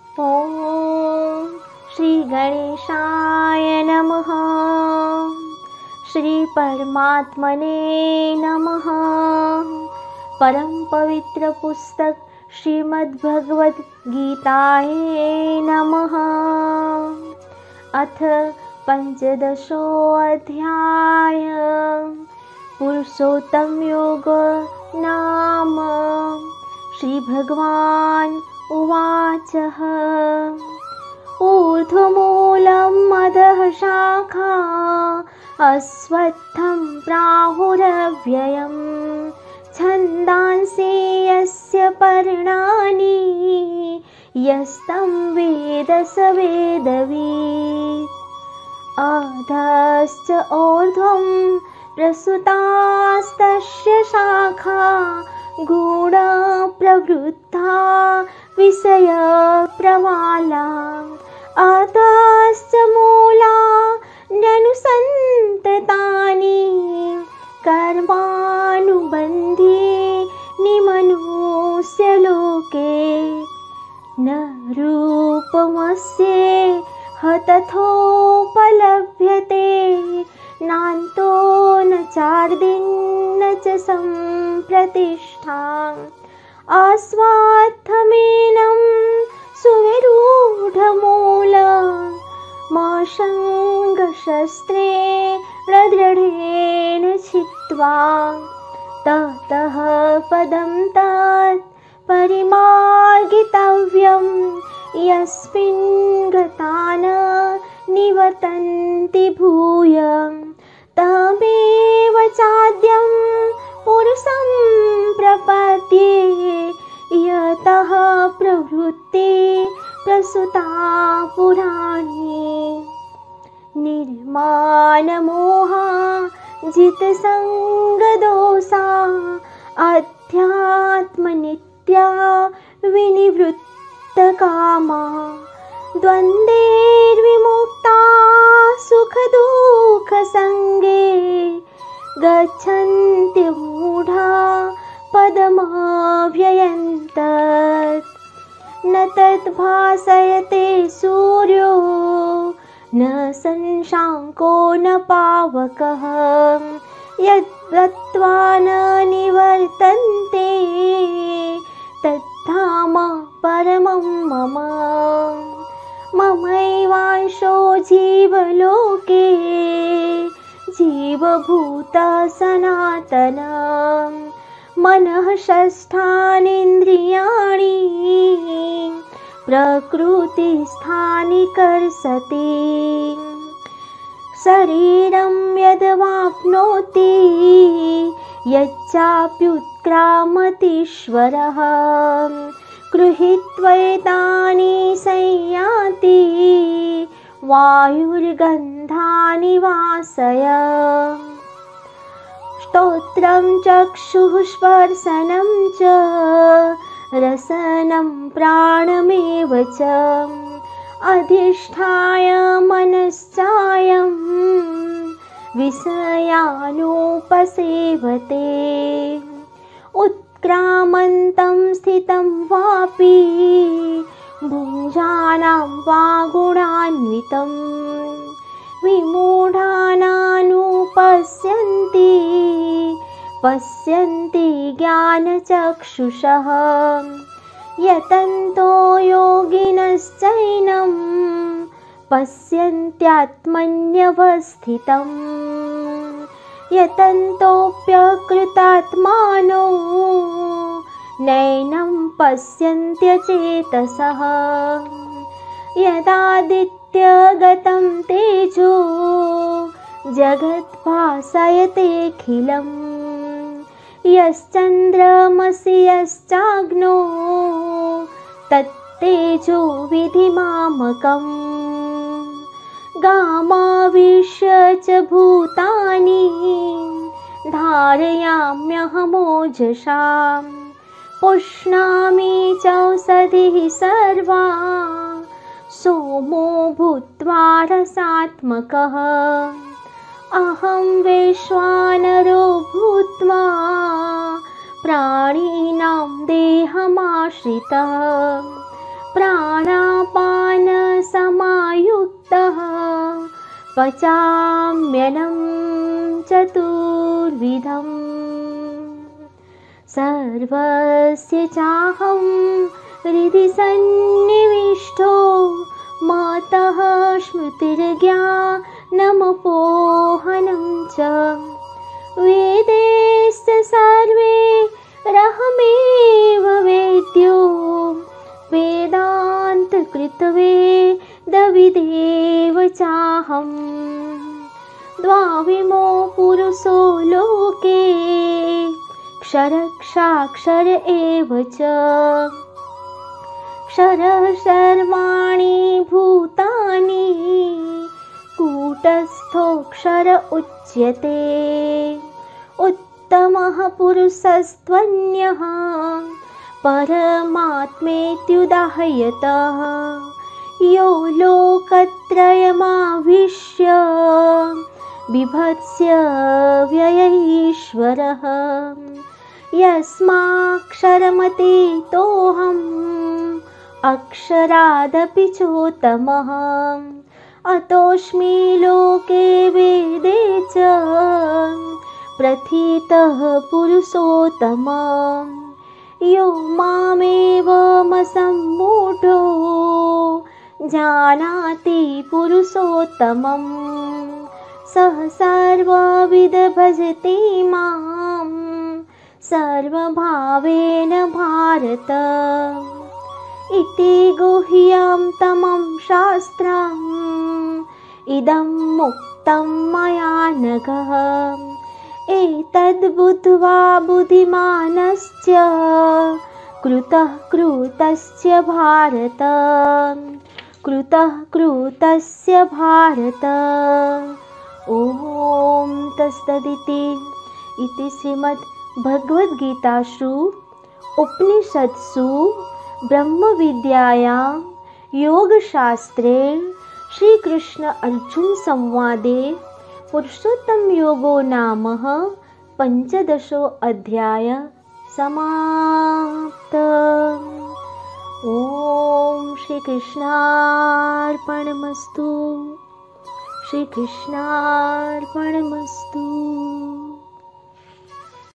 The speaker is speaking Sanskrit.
ॐ श्री गणेशाय नमः। श्री परमात्मने नमः। परम पवित्र पुस्तक श्रीमद्भगवद गीताये नमः। अथ पंचदशोऽध्याय पुरुषोत्तम योग नाम। श्री भगवान उवाचः ऊर्ध्वमूलम् अधः शाखा अश्वत्थं प्राहुरव्ययम् छन्दांसि यस्य पर्णानि यस्तं वेद स वेदवित्। अधश्च ऊर्ध्वं प्रसुतास्तस्य शाखा गूढा प्रवृद्धा विषयप्रवाला। अधश्च मूला न्यनुसन्ततानि कर्मानुबन्धीनि मनुष्यलोके। न रूपमस्य तथोपलभ्यते नान्तो न चार्दिन्न च सम्प्रतिष्ठा। आस्वात्थमेनं सुविरूढमूलमसङ्गशस्त्रेण दृढेन छित्त्वा। ततः पदं तत् परिमार्गितव्यं यस्मिन् गता न निवर्तन्ति भूय। तमेव चाद्यं पुरुषं प्रपद्ये यतः प्रवृत्ति प्रसुता पुराणी। निर्मानमोहा जितसङ्गदोषा अध्यात्मनित्या विनिवृत्तकामा। द्वन्द्वैर्विमुक्ता सुखदुःखसङ्गे गच्छन्ति मूढा पदमव्ययन्तत्। न तद्भासयते सूर्यो न शशाङ्को न पावकः यद्गत्वा न निवर्तन्ते तद्धाम परमं मम। ममैवांशो जीवलोके जीवभूतः सनातनम्। मनः षष्ठानीन्द्रियाणि प्रकृतिस्थानि कर्षति। शरीरं यद्वाप्नोति यच्चाप्युत्क्रामतीश्वरः गृहीत्वैतानि संयाति वायुर्गन्धानि वासय। स्तोत्रं चक्षुः स्पर्शनं च रसनं प्राणमेव च अधिष्ठाय मनश्चायं विषयानुपसेवते। उत्क्रामन्तं स्थितं वापि भुञ्जानं वा गुणान्वितं विमूढानानुपश्यन्ति पश्यन्ति ज्ञानचक्षुषः। यतन्तो योगिनश्चैनं पश्यन्त्यात्मन्यवस्थितं। यतन्तोऽप्यकृतात्मानो नैनं पश्यन्त्यचेतसः। यदादित्यगतं तेजो जगद्भासयतेऽखिलम्। यश्चन्द्रमसि यश्चाग्नो तत्तेजो विधिमामकम्। गामाविश्य च भूतानि धारयाम्यहमोजसा। पुष्णामि चौषधिः सर्वा सोमो भूत्वा रसात्मकः। अहं वैश्वानरो भूत्वा प्राणिनां देहमाश्रितः। प्राणापानसमायुक्तो पचाम्यन्नं चतुर्विधम् सर्वस्य चाहं हृदि सन्निविष्टो मतः स्मृतिर्ज्ञानमपोहनं च वेदैश्च सर्वैरहमेव वेद्यो वेदान्तकृतवेदविदेव चाहम् द्वाविमो पुरुषो लोके क्षरक्षाक्षर एव च क्षरः सर्वाणि भूतानि कूटस्थोऽक्षर उच्यते उत्तमः पुरुषस्त्वन्यः परमात्मेत्युदाह्यतः यो लोकत्रयमाविश्य बिभत्स्य व्ययैश्वरः यस्माक्षरमतीतोऽहम् अक्षरादपि चोत्तमः अतोऽस्मि लोके वेदे च प्रथितः पुरुषोत्तमः यो मामेवमसम्मूढो जानाति पुरुषोत्तमं सः सर्वविद भजति मां सर्वभावेन भारत इति गुह्यं तमं शास्त्रम् इदं मुक्तं मया नघः एतद्बुद्ध्वा बुद्धिमानश्च कृतः कृतस्य भारत ॐ तत्सदिति इति श्रीमद्भगवद्गीतासु उपनिषत्सु ब्रह्मविद्यायां योगशास्त्रे श्रीकृष्ण अर्जुन संवादे पुरुषोत्तमयोगो नाम 15 अध्याय समाप्त। ॐ श्रीकृष्णार्पणमस्तु।